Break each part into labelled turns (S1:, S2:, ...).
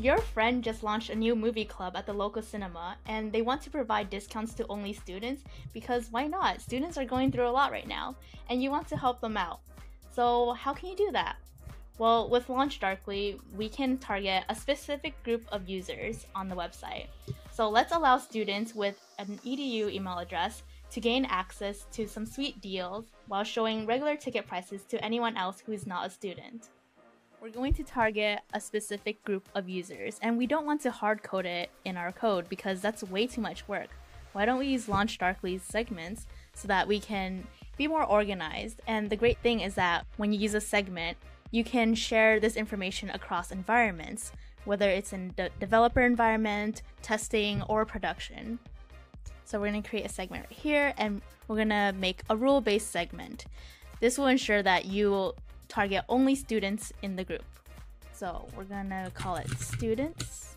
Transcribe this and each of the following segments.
S1: your friend just launched a new movie club at the local cinema and they want to provide discounts to only students, because why not? Students are going through a lot right now and you want to help them out. So how can you do that? Well, with LaunchDarkly, we can target a specific group of users on the website. So let's allow students with an EDU email address to gain access to some sweet deals while showing regular ticket prices to anyone else who is not a student. We're going to target a specific group of users, and we don't want to hard code it in our code because that's way too much work. Why don't we use LaunchDarkly's segments so that we can be more organized? And the great thing is that when you use a segment, you can share this information across environments, whether it's in the developer environment, testing, or production. So we're going to create a segment right here, and we're going to make a rule-based segment. This will ensure that you will target only students in the group. So we're going to call it students.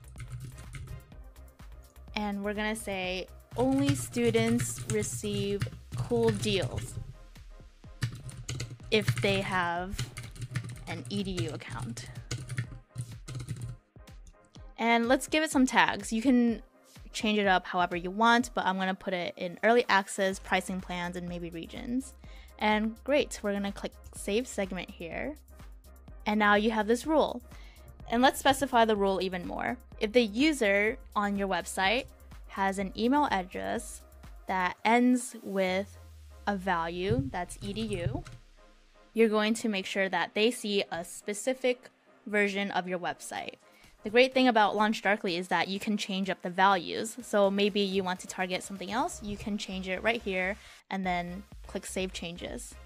S1: And we're going to say only students receive cool deals if they have an EDU account. And let's give it some tags. You can change it up however you want, but I'm going to put it in early access, pricing plans, and maybe regions. And great, we're going to click save segment here. And now you have this rule. And let's specify the rule even more. If the user on your website has an email address that ends with a value that's EDU, you're going to make sure that they see a specific version of your website. The great thing about LaunchDarkly is that you can change up the values. So maybe you want to target something else, you can change it right here and then click Save Changes.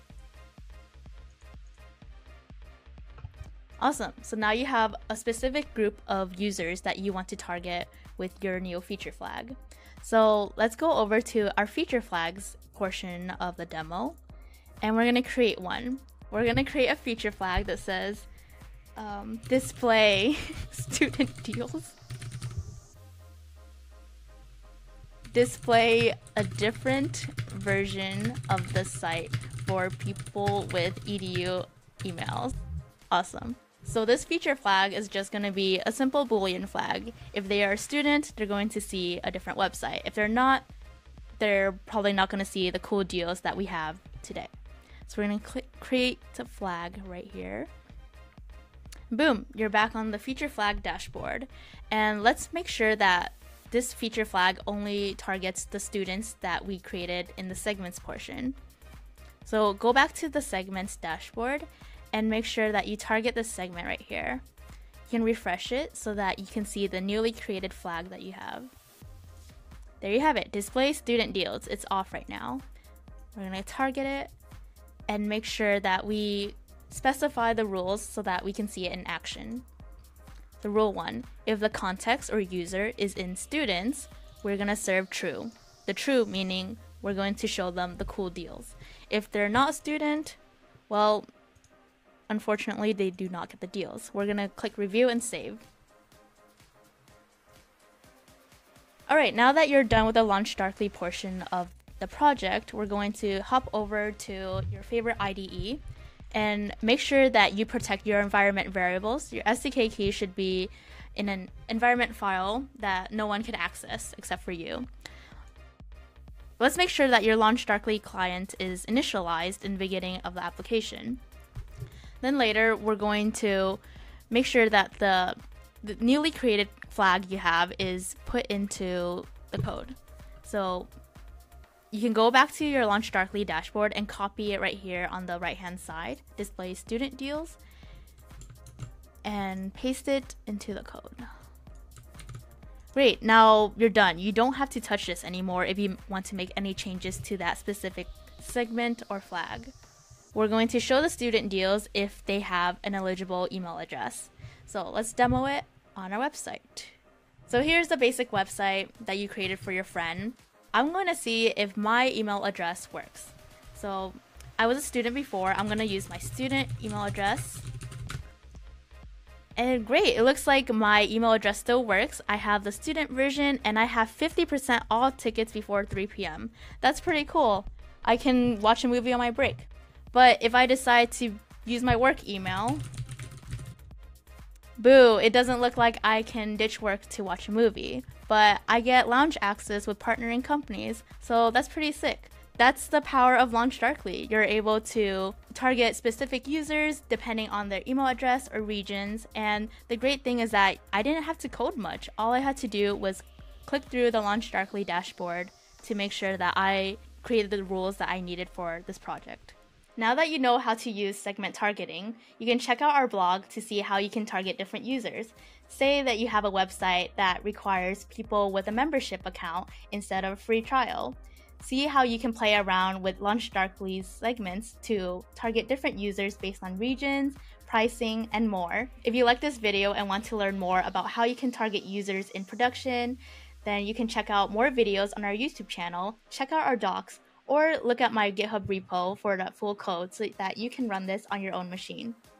S1: Awesome, so now you have a specific group of users that you want to target with your new feature flag. So let's go over to our feature flags portion of the demo, and we're gonna create one. We're gonna create a feature flag that says display student deals. Display a different version of the site for people with EDU emails. Awesome. So this feature flag is just going to be a simple Boolean flag. If they are a student, they're going to see a different website. If they're not, they're probably not going to see the cool deals that we have today. So we're going to click create a flag right here. Boom, you're back on the feature flag dashboard. And let's make sure that this feature flag only targets the students that we created in the segments portion. So go back to the segments dashboard and make sure that you target this segment right here. You can refresh it so that you can see the newly created flag that you have. There you have it, display student deals. It's off right now. We're gonna target it and make sure that we specify the rules so that we can see it in action. The rule 1, if the context or user is in students, we're gonna serve true. The true meaning we're going to show them the cool deals. If they're not a student, well, unfortunately, they do not get the deals. We're gonna click review and save. Alright, now that you're done with the LaunchDarkly portion of the project, we're going to hop over to your favorite IDE and make sure that you protect your environment variables. Your SDK key should be in an environment file that no one can access except for you. Let's make sure that your LaunchDarkly client is initialized in the beginning of the application. Then later, we're going to make sure that the newly created flag you have is put into the code. So you can go back to your LaunchDarkly dashboard and copy it right here on the right-hand side, display student deals, and paste it into the code. Great, now you're done. You don't have to touch this anymore if you want to make any changes to that specific segment or flag. We're going to show the student deals if they have an eligible email address. So let's demo it on our website. So here's the basic website that you created for your friend. I'm going to see if my email address works. So I was a student before. I'm going to use my student email address. And great, it looks like my email address still works. I have the student version and I have 50% off tickets before 3 p.m. That's pretty cool. I can watch a movie on my break. But if I decide to use my work email, Boo, it doesn't look like I can ditch work to watch a movie, but I get lounge access with partnering companies, so that's pretty sick. That's the power of LaunchDarkly. You're able to target specific users depending on their email address or regions, and the great thing is that I didn't have to code much. All I had to do was click through the LaunchDarkly dashboard to make sure that I created the rules that I needed for this project. Now that you know how to use segment targeting, you can check out our blog to see how you can target different users. Say that you have a website that requires people with a membership account instead of a free trial. See how you can play around with LaunchDarkly's segments to target different users based on regions, pricing, and more. If you like this video and want to learn more about how you can target users in production, then you can check out more videos on our YouTube channel, check out our docs, or look at my GitHub repo for that full code so that you can run this on your own machine.